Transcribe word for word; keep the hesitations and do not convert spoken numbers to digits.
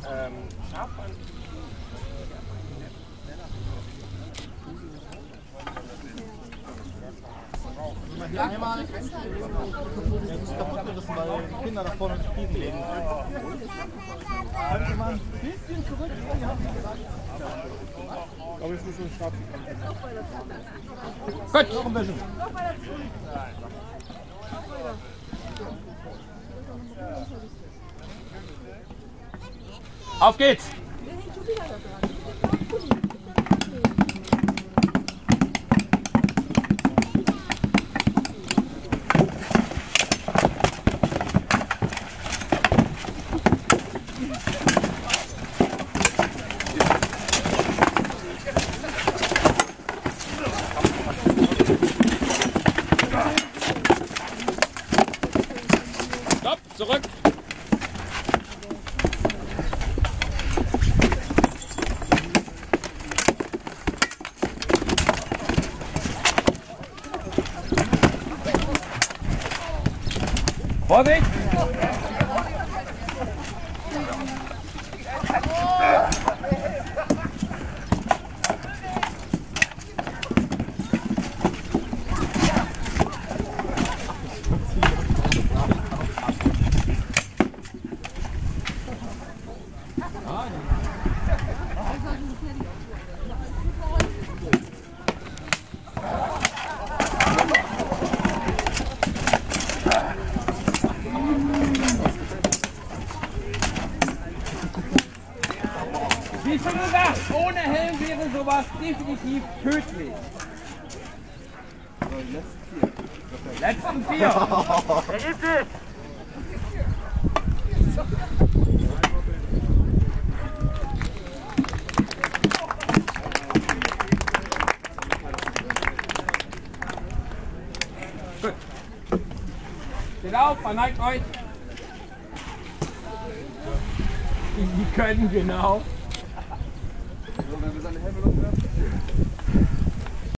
ähm, scharf an. Hier einmal, ja, das ist kaputt gerissen, weil die Kinder da vorne nicht Fliegen legen. Könnte man ein bisschen zurück in die Hand gesagt. Aber es ist so ein Start. Gut, noch ein bisschen. Auf geht's! Stopp, zurück! Vorsicht! Wie schon gesagt, ohne Helm wäre sowas definitiv tödlich. Letzten vier. Wer ist es? Gut. Steht auf, verneigt euch. Die können genau. Wenn wir seine Helme noch werden.